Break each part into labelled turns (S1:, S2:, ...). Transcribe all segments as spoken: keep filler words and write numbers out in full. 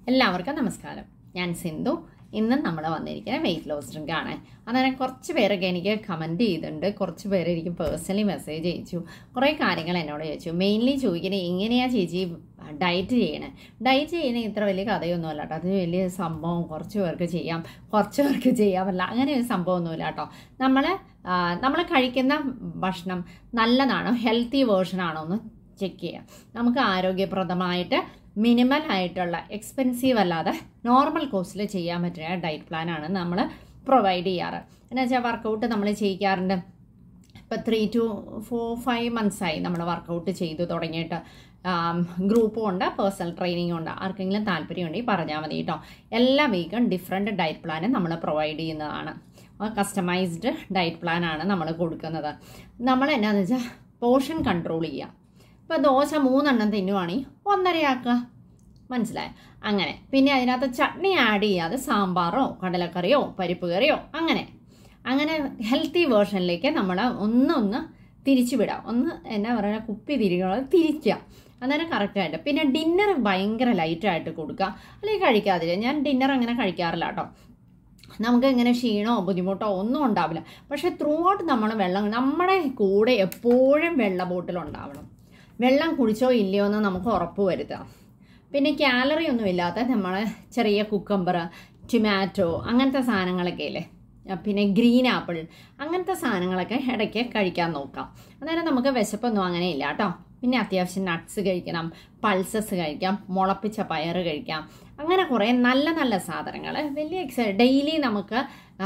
S1: എല്ലാവർക്കും നമസ്കാരം. ഞാൻ സിന്ധു. ഇന്ന് നമ്മൾ വന്നിരിക്കുന്നത് വെയിറ്റ് ലോസ് ഡ്രിങ്ക് ആണ്. അന്നേരം കുറച്ച് പേരൊക്കെ എനിക്ക് കമൻറ്റ് ചെയ്തിട്ടുണ്ട്, കുറച്ച് പേര് എനിക്ക് പേഴ്സണലി മെസ്സേജ് അയച്ചു, കുറേ കാര്യങ്ങൾ എന്നോട് ചോദിച്ചു. മെയിൻലി ചോദിക്കുന്നത് എങ്ങനെയാണ് ചേച്ചി ഡയറ്റ് ചെയ്യണേ? ഡയറ്റ് ചെയ്യണേ ഇത്ര വലിയ കഥയൊന്നുമല്ല കേട്ടോ. അത് വലിയ സംഭവം കുറച്ച് പേർക്ക് ചെയ്യാം, കുറച്ച് പേർക്ക് ചെയ്യാമല്ല, അങ്ങനെ ഒരു സംഭവമൊന്നുമില്ല കേട്ടോ. നമ്മൾ നമ്മൾ കഴിക്കുന്ന ഭക്ഷണം നല്ലതാണോ, ഹെൽത്തി വേർഷനാണോ എന്ന് ചെക്ക് ചെയ്യാം. നമുക്ക് ആരോഗ്യപ്രദമായിട്ട് മിനിമൽ ആയിട്ടുള്ള എക്സ്പെൻസീവ് അല്ലാതെ നോർമൽ കോസ്റ്റിൽ ചെയ്യാൻ പറ്റുന്ന ഡയറ്റ് പ്ലാനാണ് നമ്മൾ പ്രൊവൈഡ് ചെയ്യാറ്. എന്ന് വെച്ചാൽ വർക്കൗട്ട് നമ്മൾ ചെയ്യിക്കാറുണ്ട്. ഇപ്പോൾ ത്രീ ടു ഫോർ ഫൈവ് മന്ത്സായി നമ്മൾ വർക്കൗട്ട് ചെയ്തു തുടങ്ങിയിട്ട്. ഗ്രൂപ്പും ഉണ്ട്, പേഴ്സണൽ ട്രെയിനിങ്ങും ഉണ്ട്. ആർക്കെങ്കിലും താല്പര്യമുണ്ടെങ്കിൽ പറഞ്ഞാൽ മതി കേട്ടോ. എല്ലാ വീക്കും ഡിഫറെൻറ്റ് ഡയറ്റ് പ്ലാനും നമ്മൾ പ്രൊവൈഡ് ചെയ്യുന്നതാണ്. കസ്റ്റമൈസ്ഡ് ഡയറ്റ് പ്ലാനാണ് നമ്മൾ കൊടുക്കുന്നത്. നമ്മൾ എന്നാന്ന് വെച്ചാൽ പോർഷൻ കൺട്രോൾ ചെയ്യുക. ഇപ്പോൾ ദോശ മൂന്നെണ്ണം തിന്നുവാണെങ്കിൽ ഒന്നരയാക്കുക, മനസ്സിലായി? അങ്ങനെ പിന്നെ അതിനകത്ത് ചട്നി ആഡ് ചെയ്യാതെ സാമ്പാറോ കടലക്കറിയോ പരിപ്പ് കറിയോ അങ്ങനെ അങ്ങനെ ഹെൽത്തി വേർഷനിലേക്ക് നമ്മൾ ഒന്നൊന്ന് തിരിച്ചു വിടാം. ഒന്ന് എന്നാ പറയുക, കുപ്പി തിരികെ തിരിക്കുക, അന്നേരം കറക്റ്റായിട്ട്. പിന്നെ ഡിന്നർ ഭയങ്കര ലൈറ്റായിട്ട് കൊടുക്കുക, അല്ലെങ്കിൽ കഴിക്കാതില്ല. ഞാൻ ഡിന്നർ അങ്ങനെ കഴിക്കാറില്ല കേട്ടോ. നമുക്ക് ഇങ്ങനെ ക്ഷീണമോ ബുദ്ധിമുട്ടോ ഒന്നും ഉണ്ടാവില്ല. പക്ഷേ ത്രൂ ഔട്ട് നമ്മൾ വെള്ളം, നമ്മുടെ കൂടെ എപ്പോഴും വെള്ള ബോട്ടിലുണ്ടാവണം. വെള്ളം കുടിച്ചോ ഇല്ലയോ എന്ന് നമുക്ക് ഉറപ്പ് വരുത്തുക. പിന്നെ കാലറി ഒന്നും ഇല്ലാത്ത നമ്മൾ ചെറിയ കുക്കമ്പർ, ടൊമാറ്റോ അങ്ങനത്തെ സാധനങ്ങളൊക്കെ ഇല്ലേ, പിന്നെ ഗ്രീൻ ആപ്പിൾ അങ്ങനത്തെ സാധനങ്ങളൊക്കെ ഇടയ്ക്ക് കഴിക്കാൻ നോക്കാം. അന്നേരം നമുക്ക് വിശപ്പൊന്നും അങ്ങനെ ഇല്ല കേട്ടോ. പിന്നെ അത്യാവശ്യം നട്ട്സ് കഴിക്കണം, പൾസസ് കഴിക്കാം, മുളപ്പിച്ച പയർ കഴിക്കാം. അങ്ങനെ കുറേ നല്ല നല്ല സാധനങ്ങൾ വലിയ എക്സ ഡെയിലി നമുക്ക്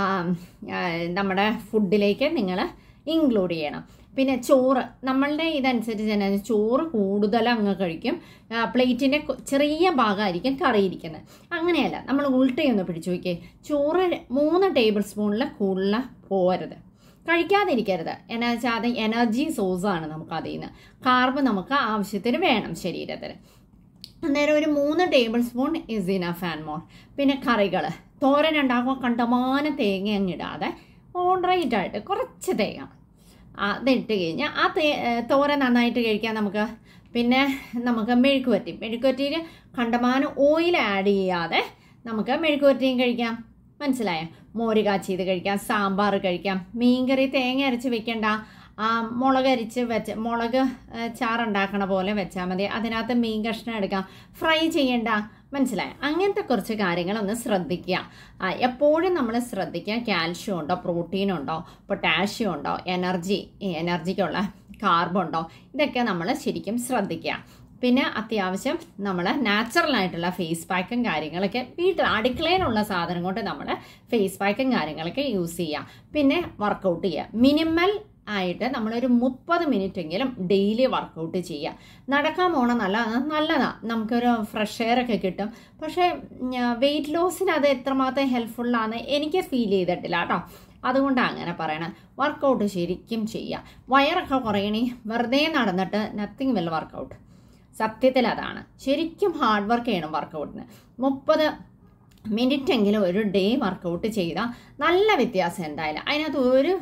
S1: നമ്മുടെ ഫുഡിലേക്ക് നിങ്ങൾ ഇൻക്ലൂഡ് ചെയ്യണം. പിന്നെ ചോറ് നമ്മളുടെ ഇതനുസരിച്ച് തന്നെ ചോറ് കൂടുതൽ അങ്ങ് കഴിക്കും. പ്ലേറ്റിൻ്റെ ചെറിയ ഭാഗമായിരിക്കും കറിയിരിക്കുന്നത്. അങ്ങനെയല്ല, നമ്മൾ ഉൾട്ടയൊന്ന് പിടിച്ചു നോക്കിയേ. ചോറ് മൂന്ന് ടേബിൾ സ്പൂണിൽ കൂടുതൽ പോകരുത്, കഴിക്കാതിരിക്കരുത്. എന്നാ വെച്ചാൽ അത് എനർജി സോഴ്സാണ്. നമുക്ക് അതിൽ നിന്ന് കാർബ് നമുക്ക് ആവശ്യത്തിന് വേണം ശരീരത്തിന്. അന്നേരം ഒരു മൂന്ന് tablespoon is enough and more. പിന്നെ കറികൾ തോരൻ ഉണ്ടാക്കുമ്പോൾ കണ്ടമാനം തേങ്ങ അങ്ങിടാതെ മോഡറേറ്റായിട്ട് കുറച്ച് തേങ്ങ അതിട്ട് കഴിഞ്ഞാൽ ആ തേ തോരൻ നന്നായിട്ട് കഴിക്കാം നമുക്ക്. പിന്നെ നമുക്ക് മെഴുക്ക് വരട്ടി, മെഴുക്ക് വരട്ടിയിൽ കണ്ടമാനം ഓയിൽ ആഡ് ചെയ്യാതെ നമുക്ക് മെഴുക്ക് വരട്ടിയും കഴിക്കാം, മനസ്സിലായോ? മോര് കാച്ചിയത് കഴിക്കാം, സാമ്പാർ കഴിക്കാം. മീൻകറി തേങ്ങ അരച്ച് വെക്കണ്ട, മുളക് അരിച്ച് വെച്ച് മുളക് ചാറുണ്ടാക്കണ പോലെ വെച്ചാൽ മതി. അതിനകത്ത് മീൻ കഷ്ണം എടുക്കാം, ഫ്രൈ ചെയ്യണ്ട, മനസ്സിലായോ? അങ്ങനത്തെ കുറച്ച് കാര്യങ്ങളൊന്ന് ശ്രദ്ധിക്കുക. എപ്പോഴും നമ്മൾ ശ്രദ്ധിക്കുക, കാൽഷ്യം ഉണ്ടോ, പ്രോട്ടീൻ ഉണ്ടോ, പൊട്ടാഷ്യം ഉണ്ടോ, എനർജി എനർജിക്കുള്ള കാർബുണ്ടോ, ഇതൊക്കെ നമ്മൾ ശരിക്കും ശ്രദ്ധിക്കുക. പിന്നെ അത്യാവശ്യം നമ്മൾ നാച്ചുറലായിട്ടുള്ള ഫേസ് പാക്കും കാര്യങ്ങളൊക്കെ വീട്ടിൽ അടുക്കളയിലുള്ള സാധനം കൊണ്ട് നമ്മൾ ഫേസ് പാക്കും കാര്യങ്ങളൊക്കെ യൂസ് ചെയ്യുക. പിന്നെ വർക്കൗട്ട് ചെയ്യുക. മിനിമൽ ആയിട്ട് നമ്മളൊരു മുപ്പത് മിനിറ്റ് എങ്കിലും ഡെയിലി വർക്കൗട്ട് ചെയ്യുക. നടക്കാൻ പോകണം, നല്ല നല്ലതാണ്, നമുക്കൊരു ഫ്രഷ് എയർ ഒക്കെ കിട്ടും. പക്ഷേ വെയിറ്റ് ലോസിന് അത് എത്രമാത്രം ഹെൽപ്ഫുള്ളാണ് എനിക്ക് ഫീൽ ചെയ്തിട്ടില്ല കേട്ടോ. അതുകൊണ്ടാണ് അങ്ങനെ പറയണം. വർക്കൗട്ട് ശരിക്കും ചെയ്യുക. വയറൊക്കെ കുറയണേ വെറുതെ നടന്നിട്ട് നത്തിങ് വെൽ വർക്കൗട്ട്. സത്യത്തിൽ അതാണ് ശരിക്കും ഹാർഡ് വർക്ക് ചെയ്യണം വർക്കൗട്ടിന്. മുപ്പത് മിനിറ്റ് എങ്കിലും ഒരു ഡേ വർക്കൗട്ട് ചെയ്താൽ നല്ല വ്യത്യാസം എന്തായാലും. അതിനകത്ത് ഒരു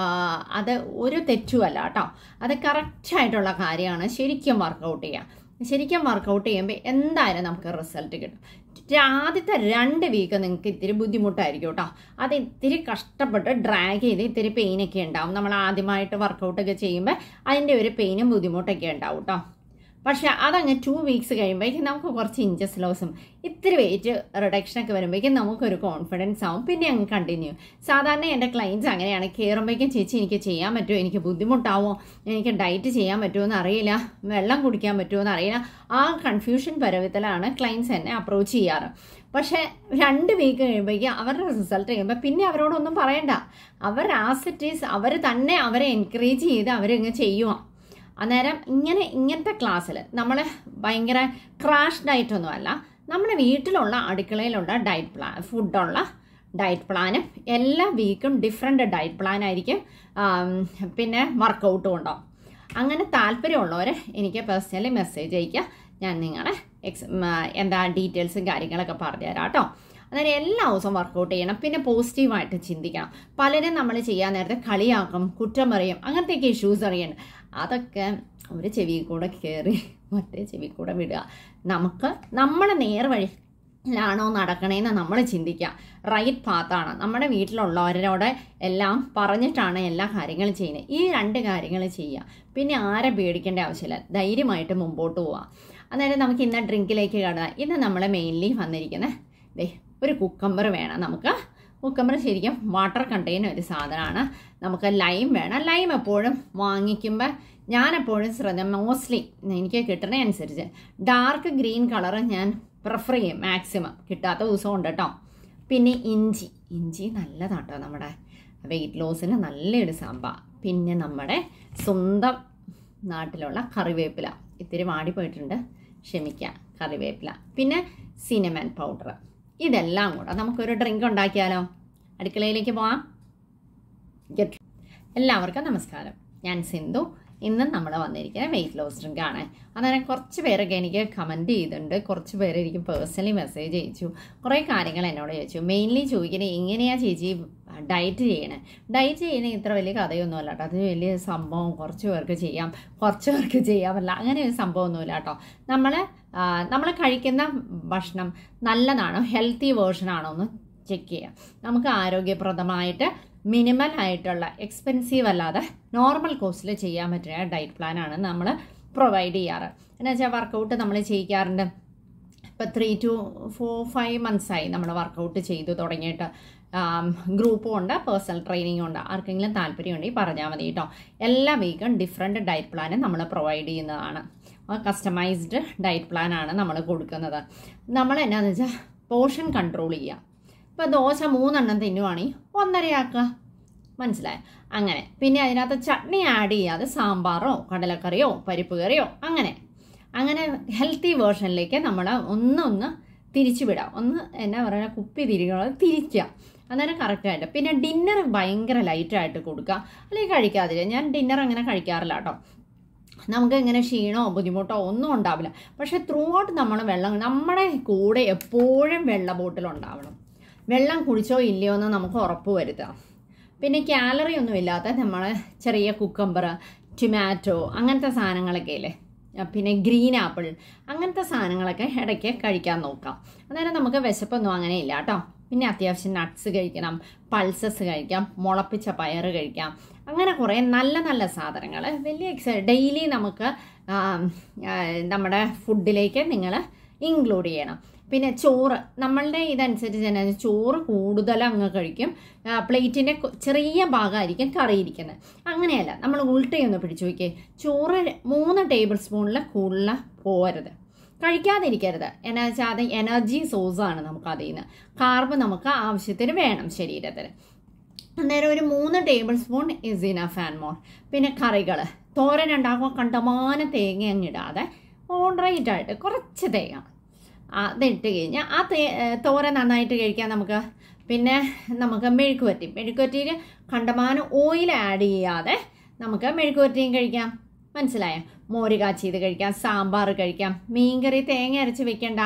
S1: അത് ഒരു തെറ്റുമല്ല കേട്ടോ. അത് കറക്റ്റായിട്ടുള്ള കാര്യമാണ്. ശരിക്കും വർക്കൗട്ട് ചെയ്യാം. ശരിക്കും വർക്കൗട്ട് ചെയ്യുമ്പോൾ എന്തായാലും നമുക്ക് റിസൾട്ട് കിട്ടും. ആദ്യത്തെ രണ്ട് വീക്ക് നിങ്ങൾക്ക് ഇത്തിരി ബുദ്ധിമുട്ടായിരിക്കും കേട്ടോ. അത് ഇത്തിരി കഷ്ടപ്പെട്ട് ഡ്രാഗ് ചെയ്ത് ഇത്തിരി പെയിനൊക്കെ ഉണ്ടാവും. നമ്മൾ ആദ്യമായിട്ട് വർക്കൗട്ടൊക്കെ ചെയ്യുമ്പോൾ അതിൻ്റെ ഒരു പെയിനും ബുദ്ധിമുട്ടൊക്കെ ഉണ്ടാവും കേട്ടോ. പക്ഷെ അതങ്ങ് ടു വീക്സ് കഴിയുമ്പോഴേക്കും നമുക്ക് കുറച്ച് ഇഞ്ചസ് ലോസും ഇത്തിരി വെയിറ്റ് റിഡക്ഷനൊക്കെ വരുമ്പോഴേക്കും നമുക്കൊരു കോൺഫിഡൻസ് ആവും. പിന്നെ അങ്ങ് കണ്ടിന്യൂ. സാധാരണ എൻ്റെ ക്ലയൻറ്റ്സ് അങ്ങനെയാണ്. കയറുമ്പോഴേക്കും ചേച്ചി എനിക്ക് ചെയ്യാൻ പറ്റുമോ, എനിക്ക് ബുദ്ധിമുട്ടാവോ, എനിക്ക് ഡയറ്റ് ചെയ്യാൻ പറ്റുമോ എന്ന് അറിയില്ല, വെള്ളം കുടിക്കാൻ പറ്റുമോ എന്ന് അറിയില്ല, ആ കൺഫ്യൂഷൻ പരുവത്തിലാണ് ക്ലയൻറ്റ്സ് എന്നെ അപ്രോച്ച് ചെയ്യാറ്. പക്ഷേ രണ്ട് വീക്ക് കഴിയുമ്പോഴേക്കും അവരുടെ റിസൾട്ട് കഴിയുമ്പോൾ പിന്നെ അവരോടൊന്നും പറയണ്ട. അവർ ആസ് ഇറ്റ് ഈസ് അവർ തന്നെ അവരെ എൻകറേജ് ചെയ്ത് അവരിങ്ങ് ചെയ്യുക. അന്നേരം ഇങ്ങനെ ഇങ്ങനത്തെ ക്ലാസ്സിൽ നമ്മൾ ഭയങ്കര ക്രാഷ് ഡയറ്റൊന്നും അല്ല, നമ്മുടെ വീട്ടിലുള്ള അടുക്കളയിലുള്ള ഡയറ്റ് പ്ലാൻ ഫുഡുള്ള ഡയറ്റ് പ്ലാനും എല്ലാ വീക്കും ഡിഫറെൻറ്റ് ഡയറ്റ് പ്ലാനായിരിക്കും. പിന്നെ വർക്കൗട്ടും ഉണ്ടാവും. അങ്ങനെ താല്പര്യമുള്ളവർ എനിക്ക് പേഴ്സണലി മെസ്സേജ് അയയ്ക്കുക. ഞാൻ നിങ്ങളെ എക്സ് എന്താ ഡീറ്റെയിൽസും കാര്യങ്ങളൊക്കെ പറഞ്ഞുതരാം കേട്ടോ. അന്നേരം എല്ലാ ദിവസവും വർക്കൗട്ട് ചെയ്യണം. പിന്നെ പോസിറ്റീവായിട്ട് ചിന്തിക്കണം. പലരും നമ്മൾ ചെയ്യാൻ നേരത്തെ കളിയാക്കും, കുറ്റം പറയും, അങ്ങനത്തെയൊക്കെ ഇഷ്യൂസ് അറിയണം. അതൊക്കെ ഒരു ചെവി കൂടെ കയറി മറ്റേ ചെവി കൂടെ വിടുക. നമുക്ക് നമ്മളെ നേർവഴി ാണോ നടക്കണേന്ന് നമ്മൾ ചിന്തിക്കുക. റൈറ്റ് പാത്താണ്. നമ്മുടെ വീട്ടിലുള്ളവരോട് എല്ലാം പറഞ്ഞിട്ടാണ് എല്ലാ കാര്യങ്ങളും ചെയ്യുന്നത്. ഈ രണ്ട് കാര്യങ്ങൾ ചെയ്യുക. പിന്നെ ആരെ പേടിക്കേണ്ട ആവശ്യമില്ല, ധൈര്യമായിട്ട് മുമ്പോട്ട് പോവാം. അന്നേരം നമുക്ക് ഇന്ന് ഡ്രിങ്കിലേക്ക് കടന്നാൽ ഇന്ന് നമ്മൾ മെയിൻലി വന്നിരിക്കുന്നത് ദേ ഒരു കുക്കമ്പർ വേണം. നമുക്ക് കുക്കമ്പർ ശരിക്കും വാട്ടർ കണ്ടെയ്നർ ഒരു സാധനമാണ്. നമുക്ക് ലൈം വേണം. ലൈം എപ്പോഴും വാങ്ങിക്കുമ്പോൾ ഞാനെപ്പോഴും ശ്രദ്ധ മോസ്റ്റ്ലി എനിക്ക് കിട്ടുന്ന അനുസരിച്ച് ഡാർക്ക് ഗ്രീൻ കളറ് ഞാൻ പ്രിഫർ ചെയ്യും മാക്സിമം. കിട്ടാത്ത ദിവസമുണ്ട് കേട്ടോ. പിന്നെ ഇഞ്ചി ഇഞ്ചി നല്ലതാട്ടോ, നമ്മുടെ വെയിറ്റ് ലോസിന് നല്ലൊരു സംഭവം. പിന്നെ നമ്മുടെ സ്വന്തം നാട്ടിലുള്ള കറിവേപ്പില, ഇത്തിരി വാടിപ്പോയിട്ടുണ്ട്, ക്ഷമിക്കാം, കറിവേപ്പില. പിന്നെ സിനമൺ പൗഡർ. ഇതെല്ലാം കൂടെ നമുക്കൊരു ഡ്രിങ്ക് ഉണ്ടാക്കിയാലോ? അടുക്കളയിലേക്ക് പോവാം. ഗെറ്റ്. എല്ലാവർക്കും നമസ്കാരം. ഞാൻ സിന്ധു. ഇന്ന് നമ്മൾ വന്നിരിക്കുന്നത് വെയിറ്റ് ലോസ് ഡ്രിങ്ക് ആണ്. അന്നേരം കുറച്ച് പേരൊക്കെ എനിക്ക് കമൻറ്റ് ചെയ്തിട്ടുണ്ട്, കുറച്ച് പേര് എനിക്ക് പേഴ്സണലി മെസ്സേജ് അയച്ചു, കുറേ കാര്യങ്ങൾ എന്നോട് ചോദിച്ചു. മെയിൻലി ചോദിക്കുന്നത് എങ്ങനെയാണ് ചേച്ചി ഡയറ്റ് ചെയ്യണേ? ഡയറ്റ് ചെയ്യണേ ഇത്ര വലിയ കഥയൊന്നും അല്ല കേട്ടോ. അത് വലിയ സംഭവം കുറച്ച് പേർക്ക് ചെയ്യാം, കുറച്ച് പേർക്ക് ചെയ്യാമല്ല, അങ്ങനെ ഒരു സംഭവമൊന്നുമില്ല കേട്ടോ. നമ്മൾ നമ്മൾ കഴിക്കുന്ന ഭക്ഷണം നല്ലതാണോ, ഹെൽത്തി വേർഷനാണോ എന്ന് ചെക്ക് ചെയ്യാം. നമുക്ക് ആരോഗ്യപ്രദമായിട്ട് മിനിമൽ ആയിട്ടുള്ള എക്സ്പെൻസീവ് അല്ലാതെ നോർമൽ കോസ്റ്റിൽ ചെയ്യാൻ പറ്റുന്ന ഡയറ്റ് പ്ലാനാണ് നമ്മൾ പ്രൊവൈഡ് ചെയ്യാറ്. എന്ന് വെച്ചാൽ വർക്കൗട്ട് നമ്മൾ ചെയ്യിക്കാറുണ്ട്. ഇപ്പോൾ ത്രീ ടു ഫോർ ഫൈവ് മന്ത്സായി നമ്മൾ വർക്കൗട്ട് ചെയ്തു തുടങ്ങിയിട്ട്. ഗ്രൂപ്പും ഉണ്ട്, പേഴ്സണൽ ട്രെയിനിങ്ങും ഉണ്ട്. ആർക്കെങ്കിലും താല്പര്യമുണ്ടെങ്കിൽ പറഞ്ഞാൽ മതി കേട്ടോ. എല്ലാ വീക്കും ഡിഫറെൻറ്റ് ഡയറ്റ് പ്ലാനും നമ്മൾ പ്രൊവൈഡ് ചെയ്യുന്നതാണ്. കസ്റ്റമൈസ്ഡ് ഡയറ്റ് പ്ലാനാണ് നമ്മൾ കൊടുക്കുന്നത്. നമ്മൾ എന്നാന്ന് വെച്ചാൽ പോർഷൻ കൺട്രോൾ ചെയ്യുക. ഇപ്പോൾ ദോശ മൂന്നെണ്ണം തിന്നുവാണെങ്കിൽ ഒന്നരയാക്കുക, മനസ്സിലായോ? അങ്ങനെ. പിന്നെ അതിനകത്ത് ചട്നി ആഡ് ചെയ്യാതെ സാമ്പാറോ കടലക്കറിയോ പരിപ്പ് കറിയോ അങ്ങനെ അങ്ങനെ ഹെൽത്തി വേർഷനിലേക്ക് നമ്മൾ ഒന്നൊന്ന് തിരിച്ചു വിടാം. ഒന്ന് എന്നാ പറയുക, കുപ്പി തിരികെ തിരിക്കുക. അന്നേരം കറക്റ്റായിട്ട്. പിന്നെ ഡിന്നർ ഭയങ്കര ലൈറ്റായിട്ട് കൊടുക്കുക, അല്ലെങ്കിൽ കഴിക്കാതില്ല. ഞാൻ ഡിന്നർ അങ്ങനെ കഴിക്കാറില്ല കേട്ടോ. നമുക്ക് ഇങ്ങനെ ക്ഷീണമോ ബുദ്ധിമുട്ടോ ഒന്നും ഉണ്ടാവില്ല. പക്ഷേ ത്രൂ ഔട്ട് നമ്മൾ വെള്ളം, നമ്മുടെ കൂടെ എപ്പോഴും വെള്ള ബോട്ടിലുണ്ടാവണം. വെള്ളം കുടിച്ചോ ഇല്ലയോ എന്ന് നമുക്ക് ഉറപ്പ് വരുത്തുക. പിന്നെ കാലറി ഒന്നും ഇല്ലാത്ത നമ്മൾ ചെറിയ കുക്കമ്പർ, ടൊമാറ്റോ അങ്ങനത്തെ സാധനങ്ങളൊക്കെ ഇല്ലേ, പിന്നെ ഗ്രീൻ ആപ്പിൾ അങ്ങനത്തെ സാധനങ്ങളൊക്കെ ഇടയ്ക്ക് കഴിക്കാൻ നോക്കാം. അന്നേരം നമുക്ക് വിശപ്പൊന്നും അങ്ങനെ ഇല്ല കേട്ടോ. പിന്നെ അത്യാവശ്യം നട്ട്സ് കഴിക്കണം, പൾസസ് കഴിക്കാം, മുളപ്പിച്ച പയർ കഴിക്കാം. അങ്ങനെ കുറേ നല്ല നല്ല സാധനങ്ങൾ വലിയ എക്സ ഡെയിലി നമുക്ക് നമ്മുടെ ഫുഡിലേക്ക് നിങ്ങൾ ഇൻക്ലൂഡ് ചെയ്യണം. പിന്നെ ചോറ് നമ്മളുടെ ഇതനുസരിച്ച് തന്നെ ചോറ് കൂടുതൽ അങ്ങ് കഴിക്കും. പ്ലേറ്റിൻ്റെ ചെറിയ ഭാഗമായിരിക്കും കറിയിരിക്കുന്നത്. അങ്ങനെയല്ല, നമ്മൾ ഉൾട്ടയൊന്ന് പിടിച്ചു നോക്കിയേ. ചോറ് മൂന്ന് ടേബിൾ സ്പൂണിൽ കൂടുതൽ പോകരുത്, കഴിക്കാതിരിക്കരുത്. എന്നാ വെച്ചാൽ അത് എനർജി സോഴ്സാണ്. നമുക്ക് അതിൽ നിന്ന് കാർബ് നമുക്ക് ആവശ്യത്തിന് വേണം ശരീരത്തിന്. അന്നേരം ഒരു മൂന്ന് tablespoon is enough and more. പിന്നെ കറികൾ തോരൻ ഉണ്ടാക്കുമ്പോൾ കണ്ടമാനം തേങ്ങ അങ്ങിടാതെ മോഡറേറ്റായിട്ട് കുറച്ച് തേങ്ങ അതിട്ട് കഴിഞ്ഞാൽ ആ തേ തോര നന്നായിട്ട് കഴിക്കാം നമുക്ക്. പിന്നെ നമുക്ക് മെഴുക്ക് വരട്ടി മെഴുക്ക് വരട്ടിയിൽ കണ്ടമാനം ഓയിൽ ആഡ് ചെയ്യാതെ നമുക്ക് മെഴുക്ക് വരട്ടിയും കഴിക്കാം, മനസ്സിലായോ? മോര് കാച്ചിയത് കഴിക്കാം, സാമ്പാർ കഴിക്കാം. മീൻകറി തേങ്ങ അരച്ച് വെക്കേണ്ട,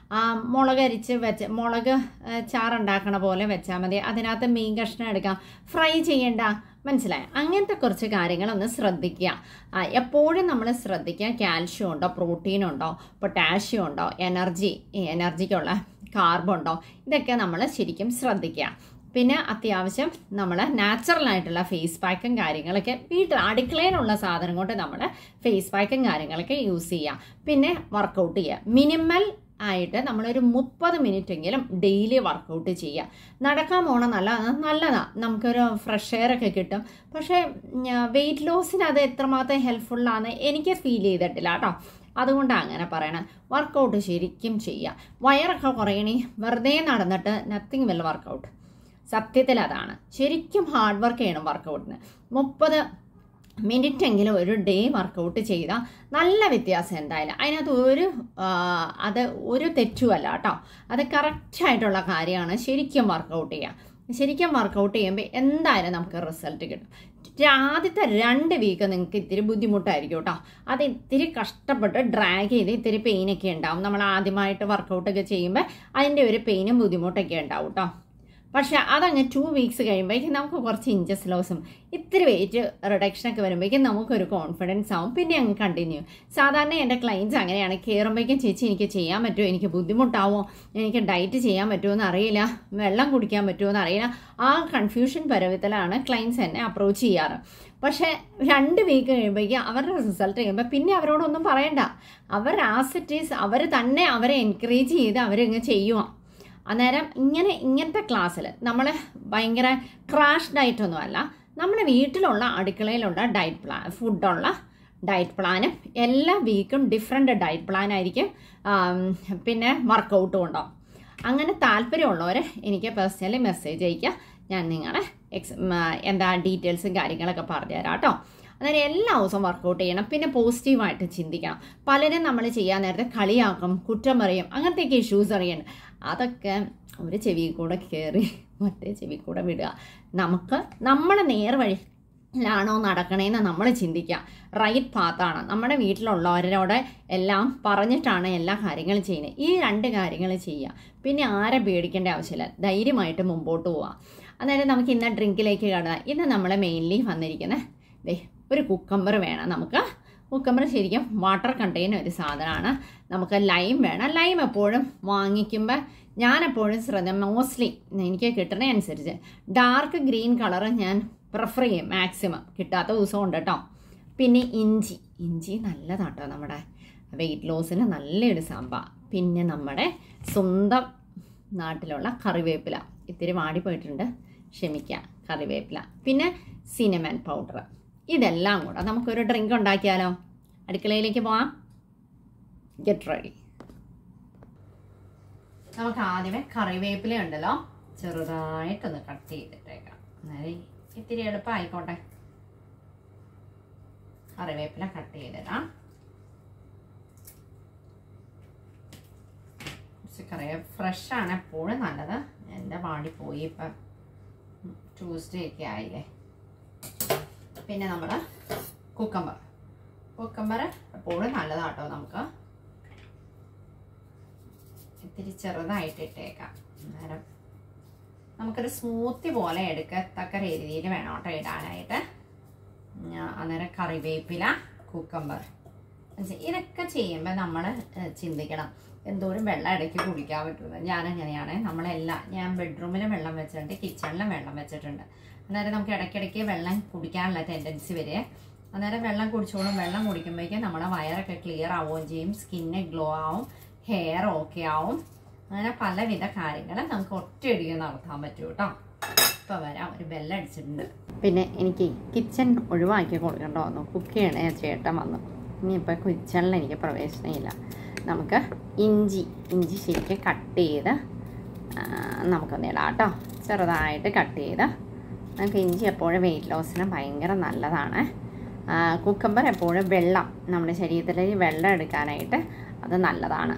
S1: മുളക് അരിച്ച് വെച്ച് മുളക് ചാറുണ്ടാക്കണ പോലെ വെച്ചാൽ മതി. അതിനകത്ത് മീൻ കഷ്ണം എടുക്കാം, ഫ്രൈ ചെയ്യേണ്ട, മനസ്സിലായോ? അങ്ങനത്തെ കുറച്ച് കാര്യങ്ങളൊന്ന് ശ്രദ്ധിക്കുക. എപ്പോഴും നമ്മൾ ശ്രദ്ധിക്കുക, കാൽഷ്യം ഉണ്ടോ, പ്രോട്ടീൻ ഉണ്ടോ, പൊട്ടാഷ്യം ഉണ്ടോ, എനർജി എനർജിക്കുള്ള കാർബുണ്ടോ, ഇതൊക്കെ നമ്മൾ ശരിക്കും ശ്രദ്ധിക്കുക. പിന്നെ അത്യാവശ്യം നമ്മൾ നാച്ചുറലായിട്ടുള്ള ഫേസ് പാക്കും കാര്യങ്ങളൊക്കെ വീട്ടിൽ അടുക്കളയിലുള്ള സാധനം കൊണ്ട് നമ്മൾ ഫേസ് പാക്കും കാര്യങ്ങളൊക്കെ യൂസ് ചെയ്യുക. പിന്നെ വർക്കൗട്ട് ചെയ്യുക. മിനിമൽ ആയിട്ട് നമ്മളൊരു മുപ്പത് മിനിറ്റ് എങ്കിലും ഡെയിലി വർക്കൗട്ട് ചെയ്യുക. നടക്കാൻ പോകണം, നല്ല നല്ലതാണ്, നമുക്കൊരു ഫ്രഷ് എയർ ഒക്കെ കിട്ടും. പക്ഷേ വെയിറ്റ് ലോസിന് അത് എത്രമാത്രം ഹെൽപ്ഫുള്ളാണ് എനിക്ക് ഫീൽ ചെയ്തിട്ടില്ല കേട്ടോ. അതുകൊണ്ടാണ് അങ്ങനെ പറയണം. വർക്കൗട്ട് ശരിക്കും ചെയ്യുക. വയറൊക്കെ കുറയണേ വെറുതെ നടന്നിട്ട് നത്തിങ് വെൽ വർക്കൗട്ട്. സത്യത്തിൽ അതാണ് ശരിക്കും ഹാർഡ് വർക്ക് ചെയ്യണം വർക്കൗട്ടിന്. മുപ്പത് മിനിറ്റ് എങ്കിലും ഒരു ഡേ വർക്കൗട്ട് ചെയ്താൽ നല്ല വ്യത്യാസം എന്തായാലും. അതിനകത്ത് ഒരു അത് ഒരു തെറ്റുമല്ല കേട്ടോ, അത് കറക്റ്റായിട്ടുള്ള കാര്യമാണ്. ശരിക്കും വർക്കൗട്ട് ചെയ്യുക. ശരിക്കും വർക്കൗട്ട് ചെയ്യുമ്പോൾ എന്തായാലും നമുക്ക് റിസൾട്ട് കിട്ടും. ആദ്യത്തെ രണ്ട് വീക്ക് നിങ്ങൾക്ക് ഇത്തിരി ബുദ്ധിമുട്ടായിരിക്കും കേട്ടോ. അത് ഇത്തിരി കഷ്ടപ്പെട്ട് ഡ്രാഗ് ചെയ്ത് ഇത്തിരി പെയിനൊക്കെ ഉണ്ടാവും. നമ്മൾ ആദ്യമായിട്ട് വർക്കൗട്ടൊക്കെ ചെയ്യുമ്പോൾ അതിൻ്റെ ഒരു പെയിനും ബുദ്ധിമുട്ടൊക്കെ ഉണ്ടാവും കേട്ടോ. പക്ഷെ അതങ്ങ് ടു വീക്സ് കഴിയുമ്പോഴേക്കും നമുക്ക് കുറച്ച് ഇഞ്ചസ് ലോസും ഇത്തിരി വെയിറ്റ് റിഡക്ഷനൊക്കെ വരുമ്പോഴേക്കും നമുക്കൊരു കോൺഫിഡൻസ് ആവും, പിന്നെ അങ്ങ് കണ്ടിന്യൂ. സാധാരണ എൻ്റെ ക്ലയൻറ്റ്സ് അങ്ങനെയാണ്, കയറുമ്പോഴേക്കും ചേച്ചി എനിക്ക് ചെയ്യാൻ പറ്റുമോ, എനിക്ക് ബുദ്ധിമുട്ടാവോ, എനിക്ക് ഡയറ്റ് ചെയ്യാൻ പറ്റുമോ എന്ന് അറിയില്ല, വെള്ളം കുടിക്കാൻ പറ്റുമോ എന്ന് അറിയില്ല, ആ കൺഫ്യൂഷൻ പരവത്തിലാണ് ക്ലയൻറ്റ്സ് എന്നെ അപ്രോച്ച് ചെയ്യാറ്. പക്ഷേ രണ്ട് വീക്ക് കഴിയുമ്പോഴേക്കും അവരുടെ റിസൾട്ട് കഴിയുമ്പോൾ പിന്നെ അവരോടൊന്നും പറയണ്ട, അവർ ആസ് ഇറ്റ് ഈസ് അവർ തന്നെ അവരെ എൻകറേജ് ചെയ്ത് അവരിങ്ങ് ചെയ്യുക. അന്നേരം ഇങ്ങനെ ഇങ്ങനത്തെ ക്ലാസ്സിൽ നമ്മൾ ഭയങ്കര ക്രാഷ് ഡയറ്റൊന്നും അല്ല, നമ്മുടെ വീട്ടിലുള്ള അടുക്കളയിലുള്ള ഡയറ്റ് പ്ലാൻ, ഫുഡുള്ള ഡയറ്റ് പ്ലാനും എല്ലാ വീക്കും ഡിഫറെൻറ്റ് ഡയറ്റ് പ്ലാനായിരിക്കും, പിന്നെ വർക്കൗട്ടും ഉണ്ടാവും. അങ്ങനെ താല്പര്യമുള്ളവർ എനിക്ക് പേഴ്സണലി മെസ്സേജ് അയയ്ക്കുക, ഞാൻ നിങ്ങളെ എക്സ് എന്താ ഡീറ്റെയിൽസും കാര്യങ്ങളൊക്കെ പറഞ്ഞുതരാം കേട്ടോ. അന്നേരം എല്ലാ ദിവസവും വർക്കൗട്ട് ചെയ്യണം, പിന്നെ പോസിറ്റീവായിട്ട് ചിന്തിക്കണം. പലരും നമ്മൾ ചെയ്യാൻ നേരത്തെ കളിയാക്കും, കുറ്റം പറയും, അങ്ങനത്തെയൊക്കെ ഇഷ്യൂസ് അറിയണം. അതൊക്കെ ഒരു ചെവി കൂടെ കയറി മറ്റേ ചെവി കൂടെ വിടുക. നമുക്ക് നമ്മളെ നേർവഴിയിലാണോ നടക്കണേന്ന് നമ്മൾ ചിന്തിക്കുക, റൈറ്റ് പാത്താണ്. നമ്മുടെ വീട്ടിലുള്ളവരോട് എല്ലാം പറഞ്ഞിട്ടാണ് എല്ലാ കാര്യങ്ങളും ചെയ്യുന്നത്. ഈ രണ്ട് കാര്യങ്ങൾ ചെയ്യുക, പിന്നെ ആരെ പേടിക്കേണ്ട ആവശ്യമില്ല, ധൈര്യമായിട്ട് മുമ്പോട്ട് പോവാം. അന്നേരം നമുക്ക് ഇന്ന് ഡ്രിങ്കിലേക്ക് കടന്നാൽ, ഇന്ന് നമ്മൾ മെയിൻലി വന്നിരിക്കുന്നത് ദേ ഒരു കുക്കമ്പർ വേണം നമുക്ക്. കുക്കമ്പർ ശരിക്കും വാട്ടർ കണ്ടെയ്ന ഒരു സാധനമാണ്. നമുക്ക് ലൈം വേണം. ലൈം എപ്പോഴും വാങ്ങിക്കുമ്പോൾ ഞാനെപ്പോഴും ശ്രദ്ധ മോസ്റ്റ്ലി എനിക്ക് കിട്ടുന്ന അനുസരിച്ച് ഡാർക്ക് ഗ്രീൻ കളറ് ഞാൻ പ്രിഫർ ചെയ്യും മാക്സിമം, കിട്ടാത്ത ദിവസമുണ്ട് കേട്ടോ. പിന്നെ ഇഞ്ചി, ഇഞ്ചി നല്ലതാട്ടോ, നമ്മുടെ വെയിറ്റ് ലോസിന് നല്ലൊരു സംഭവം. പിന്നെ നമ്മുടെ സ്വന്തം നാട്ടിലുള്ള കറിവേപ്പില, ഇത്തിരി വാടിപ്പോയിട്ടുണ്ട്, ക്ഷമിക്കാം, കറിവേപ്പില. പിന്നെ സിനമൺ പൗഡർ. ഇതെല്ലാം കൂടെ നമുക്കൊരു ഡ്രിങ്ക് ഉണ്ടാക്കിയാലോ? അടുക്കളയിലേക്ക് പോവാം, ഗെറ്റ് റെഡി. നമുക്ക് ആദ്യമേ കറിവേപ്പില ഉണ്ടല്ലോ ചെറുതായിട്ടൊന്ന് കട്ട് ചെയ്തിട്ടേക്കാം, അന്നേരം ഇത്തിരി എളുപ്പമായിക്കോട്ടെ. കറിവേപ്പില കട്ട് ചെയ്തിടാം. കറിവേ ഫ്രഷാണ് എപ്പോഴും നല്ലത്. എൻ്റെ വാടി പോയി, ഇപ്പം ട്യൂസ്ഡേ ഒക്കെ ആയില്ലേ. പിന്നെ നമ്മൾ കുക്കമ്പർ, കുക്കമ്പർ എപ്പോഴും നല്ലതാട്ടോ. നമുക്ക് ഇത്തിരി ചെറുതായിട്ട് ഇട്ടേക്കാം. അന്നേരം നമുക്കൊരു സ്മൂത്തി പോലെ എടുക്കത്തക്ക രീതിയിൽ വേണം കേട്ടോ ഇടാനായിട്ട്. അന്നേരം കറിവേപ്പില, കുക്കമ്പർ, ഇതൊക്കെ ചെയ്യുമ്പോൾ നമ്മൾ ചിന്തിക്കണം എന്തോരം വെള്ളം ഇടയ്ക്ക് കുടിക്കാൻ പറ്റുന്നത്. ഞാനങ്ങനെയാണ്, നമ്മളെല്ലാം ഞാൻ ബെഡ്റൂമിലും വെള്ളം വെച്ചിട്ടുണ്ട്, കിച്ചണിലും വെള്ളം വെച്ചിട്ടുണ്ട്. അന്നേരം നമുക്ക് ഇടയ്ക്കിടയ്ക്ക് വെള്ളം കുടിക്കാനുള്ള ടെൻഡൻസി വരെ. അന്നേരം വെള്ളം കുടിച്ചോളും. വെള്ളം കുടിക്കുമ്പോഴേക്കും നമ്മുടെ വയറൊക്കെ ക്ലിയർ ആവുകയും ചെയ്യും, സ്കിന്ന് ഗ്ലോ ആവും, ഹെയർ ഓക്കെ ആവും. അങ്ങനെ പലവിധ കാര്യങ്ങൾ നമുക്ക് ഒറ്റയടിക്ക് നടത്താൻ പറ്റും കേട്ടോ. ഇപ്പം വരാം, ഒരു ബെല്ലടിച്ചിട്ടുണ്ട്. പിന്നെ എനിക്ക് കിച്ചൺ ഒഴിവാക്കി കൊടുക്കേണ്ട വന്നു, കുക്ക് ചെയ്യണേ ചേട്ടൻ വന്നു. ഇനിയിപ്പോൾ കിച്ചണിൽ എനിക്ക് പ്രവേശനമില്ല. നമുക്ക് ഇഞ്ചി ഇഞ്ചി ശരിക്കും കട്ട് ചെയ്ത് നമുക്കൊന്ന് ഇടാം കേട്ടോ, ചെറുതായിട്ട് കട്ട് ചെയ്ത്. നമുക്ക് ഇഞ്ചി എപ്പോഴും വെയിറ്റ് ലോസിന് ഭയങ്കര നല്ലതാണ്. കുക്കമ്പർ എപ്പോഴും വെള്ളം, നമ്മുടെ ശരീരത്തിലേക്ക് വെള്ളം എടുക്കാനായിട്ട് അത് നല്ലതാണ്.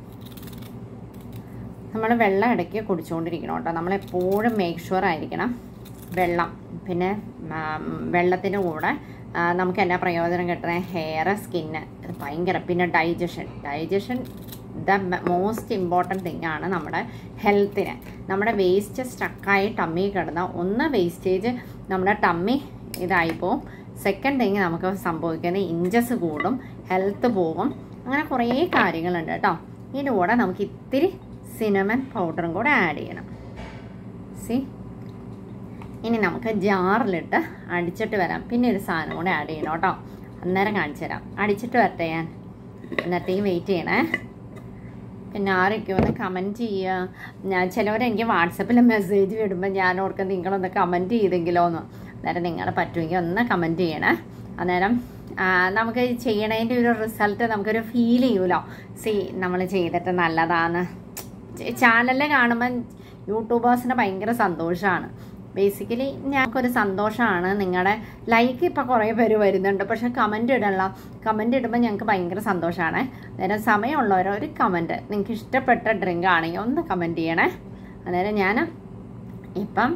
S1: നമ്മൾ വെള്ളം ഇടയ്ക്ക് കുടിച്ചുകൊണ്ടിരിക്കണം കേട്ടോ. നമ്മളെപ്പോഴും മേക്ക് ഷുവർ ആയിരിക്കണം വെള്ളം. പിന്നെ വെള്ളത്തിൻ്റെ കൂടെ നമുക്ക് എന്നാ പ്രയോജനം കിട്ടുന്നത്, ഹെയർ, സ്കിന്ന്, ഭയങ്കര. പിന്നെ digestion digestion the most important thing ആണ് നമ്മുടെ ഹെൽത്തിന്. നമ്മുടെ വേസ്റ്റ് സ്റ്റക്കായി ടമ്മി കിടന്ന ഒന്ന് വേസ്റ്റേജ് നമ്മുടെ ടമ്മി ഇതായിപ്പോവും. സെക്കൻഡ് തിങ് നമുക്ക് സംഭവിക്കുന്നത് ഇഞ്ചസ് കൂടും, ഹെൽത്ത് പോകും. അങ്ങനെ കുറേ കാര്യങ്ങളുണ്ട് കേട്ടോ. ഇതിൻ്റെ കൂടെ നമുക്ക് ഇത്തിരി സിനമൺ പൗഡറും കൂടെ ആഡ് ചെയ്യണം. സി ഇനി നമുക്ക് ജാറിലിട്ട് അടിച്ചിട്ട് വരാം. പിന്നെ ഒരു സാധനം കൂടെ ആഡ് ചെയ്യണം കേട്ടോ, അന്നേരം കാണിച്ചു തരാം. അടിച്ചിട്ട് വരട്ടെ ഞാൻ, എന്നിട്ടേയും വെയിറ്റ് ചെയ്യണേ. പിന്നെ ആരൊക്കെ ഒന്ന് കമൻറ്റ് ചെയ്യുക. ഞാൻ ചിലവരെനിക്ക് വാട്സപ്പിൽ മെസ്സേജ് വിടുമ്പോൾ ഞാൻ ഓർക്കും നിങ്ങളൊന്ന് കമൻറ്റ് ചെയ്തെങ്കിലോ എന്ന്. അന്നേരം നിങ്ങൾ പറ്റുമെങ്കിൽ ഒന്ന് കമൻറ്റ് ചെയ്യണേ. അന്നേരം നമുക്ക് ചെയ്യണതിൻ്റെ ഒരു റിസൾട്ട് നമുക്കൊരു ഫീൽ ചെയ്യുമല്ലോ. സി നമ്മൾ ചെയ്തിട്ട് നല്ലതാണ്. ചാനലിൽ കാണുമ്പം യൂട്യൂബേഴ്സിന് ഭയങ്കര സന്തോഷമാണ്. ബേസിക്കലി ഞങ്ങൾക്കൊരു സന്തോഷമാണ്. നിങ്ങളുടെ ലൈക്ക് ഇപ്പോൾ കുറേ പേര് വരുന്നുണ്ട്, പക്ഷേ കമൻറ്റ് ഇടണല്ലോ. കമൻറ്റ് ഇടുമ്പോൾ ഞങ്ങൾക്ക് ഭയങ്കര സന്തോഷമാണ്. അന്നേരം സമയമുള്ളവരോ ഒരു കമൻറ്റ്, നിങ്ങൾക്ക് ഇഷ്ടപ്പെട്ട ഡ്രിങ്ക് ആണെങ്കിൽ ഒന്ന് കമൻറ്റ് ചെയ്യണേ. അന്നേരം ഞാൻ ഇപ്പം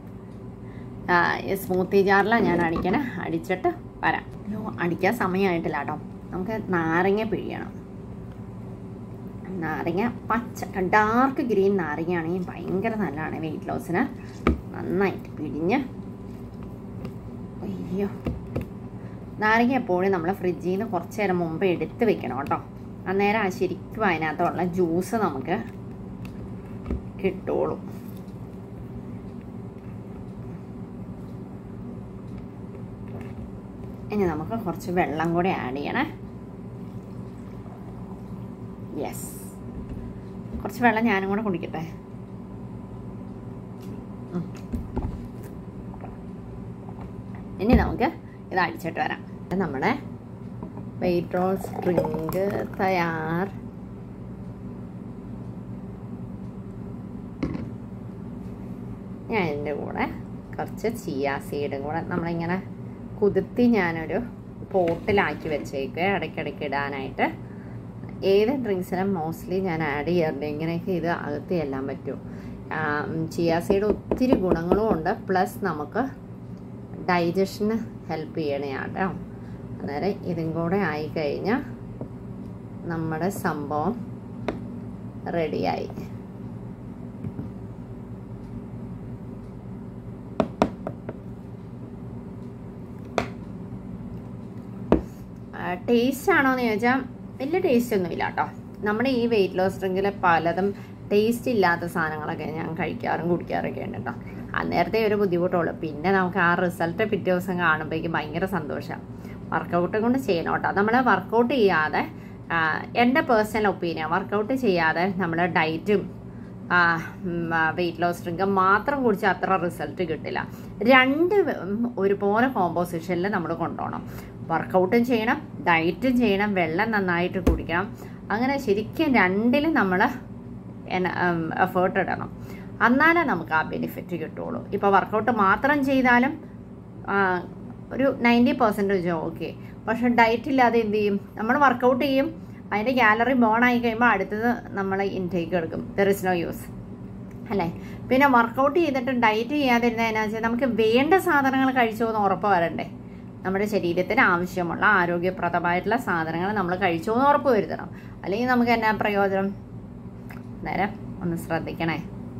S1: സ്മൂത്തി ജാറിലാണ് ഞാൻ അടിക്കണേ. അടിച്ചിട്ട് വരാം. അയ്യോ, അടിക്കാൻ സമയമായിട്ടില്ല കേട്ടോ. നമുക്ക് നാരങ്ങ പിഴിയണം. നാരങ്ങ പച്ച ഡാർക്ക് ഗ്രീൻ നാരങ്ങയാണെങ്കിൽ ഭയങ്കര നല്ലതാണ് വെയിറ്റ് ലോസിന്. നന്നായിട്ട് പിഴിഞ്ഞ്, അയ്യോ നാരങ്ങ എപ്പോഴും നമ്മൾ ഫ്രിഡ്ജിൽ നിന്ന് കുറച്ച് നേരം മുമ്പ് എടുത്ത് വെക്കണം കേട്ടോ. അന്നേരം ആ ശരിക്കും അതിനകത്തുള്ള ജ്യൂസ് നമുക്ക് കിട്ടുള്ളൂ. ഇനി നമുക്ക് കുറച്ച് വെള്ളം കൂടി ആഡ് ചെയ്യണേ. യെസ്, കുറച്ച് വെള്ളം ഞാനും കൂടെ കുടിക്കട്ടെ. ഇനി നമുക്ക് ഇത് അടിച്ചിട്ട് വരാം. നമ്മുടെ വെയിറ്റ് ലോസ് ഡ്രിങ്ക് തയ്യാർ. ഞാൻ ഇതിൻ്റെ കൂടെ കുറച്ച് ചിയ സീഡും കൂടെ നമ്മളിങ്ങനെ കുതിർത്തി ഞാനൊരു പോട്ടിലാക്കി വെച്ചേക്കുക ഇടയ്ക്കിടയ്ക്ക് ഇടാനായിട്ട്. ഏത് ഡ്രിങ്ക്സിനും മോസ്റ്റ്ലി ഞാൻ ആഡ് ചെയ്യാറുണ്ട്. ഇങ്ങനെയൊക്കെ ഇത് അകത്ത് ചെല്ലാൻ പറ്റും. ചിയ സീഡ് ഒത്തിരി ഗുണങ്ങളും ഉണ്ട്, പ്ലസ് നമുക്ക് ഡൈജഷന് ഹെൽപ്പ് ചെയ്യണയാണ് കേട്ടോ. അന്നേരം ഇതും കൂടെ ആയിക്കഴിഞ്ഞാൽ നമ്മുടെ സംഭവം റെഡിയായി. ടേസ്റ്റ് ആണോ എന്ന് ചോദിച്ചാൽ വലിയ ടേസ്റ്റ് ഒന്നുമില്ല കേട്ടോ. നമ്മുടെ ഈ വെയിറ്റ് ലോസ് ഡ്രിങ്കിൽ പലതും ടേസ്റ്റ് ഇല്ലാത്ത സാധനങ്ങളൊക്കെ ഞാൻ കഴിക്കാറും കുടിക്കാറൊക്കെ ഉണ്ട് കേട്ടോ. അന്നേരത്തെ ഒരു ബുദ്ധിമുട്ടുള്ളൂ. പിന്നെ നമുക്ക് ആ റിസൾട്ട് പിറ്റേ ദിവസം കാണുമ്പോഴേക്കും ഭയങ്കര സന്തോഷമാണ്. വർക്കൗട്ട് കൊണ്ട് ചെയ്യണം കേട്ടോ. നമ്മൾ വർക്കൗട്ട് ചെയ്യാതെ, എൻ്റെ പേഴ്സണൽ ഒപ്പീനിയൻ, വർക്കൗട്ട് ചെയ്യാതെ നമ്മൾ ഡയറ്റും വെയിറ്റ് ലോസ് ഡ്രിങ്ക് മാത്രം കുടിച്ചാൽ അത്ര റിസൾട്ട് കിട്ടില്ല. രണ്ട് ഒരുപോലെ കോമ്പോസിഷനിൽ നമ്മൾ കൊണ്ടുപോകണം. വർക്കൗട്ടും ചെയ്യണം, ഡയറ്റും ചെയ്യണം, വെള്ളം നന്നായിട്ട് കുടിക്കണം. അങ്ങനെ ശരിക്കും രണ്ടിലും നമ്മൾ എഫേർട്ട് ഇടണം. എന്നാലേ നമുക്ക് ആ ബെനിഫിറ്റ് കിട്ടുള്ളൂ. ഇപ്പോൾ വർക്കൗട്ട് മാത്രം ചെയ്താലും ഒരു നയൻറ്റി പെർസെൻറ്റേജ് ഓക്കെ. പക്ഷെ ഡയറ്റ് ഇല്ലാതെ എന്ത് ചെയ്യും? നമ്മൾ വർക്കൗട്ട് ചെയ്യും, അതിൻ്റെ കാലറി ബേൺ ആയി കഴിയുമ്പോൾ അടുത്തത് നമ്മൾ ഇൻടേക്ക് എടുക്കും. ദർ ഇസ് നോ യൂസ് അല്ലേ? പിന്നെ വർക്കൗട്ട് ചെയ്തിട്ട് ഡയറ്റ് ചെയ്യാതിരുന്നതിനാ വെച്ചാൽ നമുക്ക് വേണ്ട സാധനങ്ങൾ കഴിച്ചോ എന്ന് ഉറപ്പ് വരണ്ടേ? നമ്മുടെ ശരീരത്തിന് ആവശ്യമുള്ള ആരോഗ്യപ്രദമായിട്ടുള്ള സാധനങ്ങൾ നമ്മൾ കഴിച്ചോ എന്ന് ഉറപ്പ് വരുത്തണം. അല്ലെങ്കിൽ നമുക്ക് എന്നാ പ്രയോജനം? നേരം ഒന്ന് ശ്രദ്ധിക്കണേ.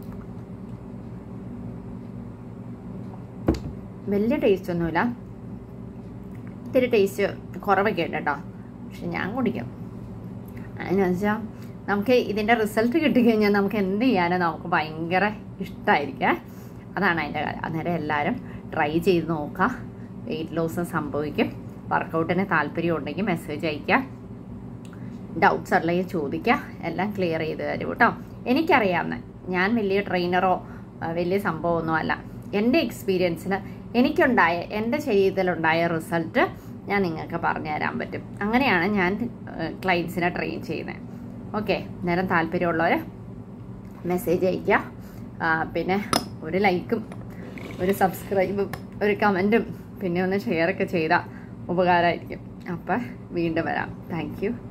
S1: വലിയ ടേസ്റ്റ് ഒന്നുമില്ല, ഇത്തിരി ടേസ്റ്റ് കുറവൊക്കെ ഉണ്ട് കേട്ടോ. പക്ഷെ ഞാൻ കുടിക്കും. അതിനെന്ന് വെച്ചാൽ നമുക്ക് ഇതിൻ്റെ റിസൾട്ട് കിട്ടിക്കഴിഞ്ഞാൽ നമുക്ക് എന്ത് ചെയ്യാനും നമുക്ക് ഭയങ്കര ഇഷ്ടമായിരിക്കും. അതാണ് അതിൻ്റെ കാര്യം. അന്നേരം എല്ലാവരും ട്രൈ ചെയ്ത് നോക്കുക. വെയിറ്റ് ലോസ് സംഭവിക്കും. വർക്കൗട്ടിന് താല്പര്യം ഉണ്ടെങ്കിൽ മെസ്സേജ് അയയ്ക്കുക. ഡൗട്ട്സ് ഉണ്ടെങ്കിൽ ചോദിക്കുക. എല്ലാം ക്ലിയർ ചെയ്ത് തരും കേട്ടോ. എനിക്കറിയാവുന്ന, ഞാൻ വലിയ ട്രെയിനറോ വലിയ സംഭവമൊന്നും അല്ല. എൻ്റെ എക്സ്പീരിയൻസിൽ എനിക്കുണ്ടായ, എൻ്റെ ശരീരത്തിലുണ്ടായ റിസൾട്ട് ഞാൻ നിങ്ങൾക്ക് പറഞ്ഞു തരാൻ പറ്റും. അങ്ങനെയാണ് ഞാൻ ക്ലയൻസിനെ ട്രെയിൻ ചെയ്യുന്നത്. ഓക്കെ, നേരം താല്പര്യമുള്ളവർ മെസ്സേജ് അയയ്ക്കുക. പിന്നെ ഒരു ലൈക്കും ഒരു സബ്സ്ക്രൈബും ഒരു കമൻറ്റും പിന്നെ ഒന്ന് ഷെയറൊക്കെ ചെയ്താൽ ഉപകാരമായിരിക്കും. അപ്പം വീണ്ടും വരാം. Thank U.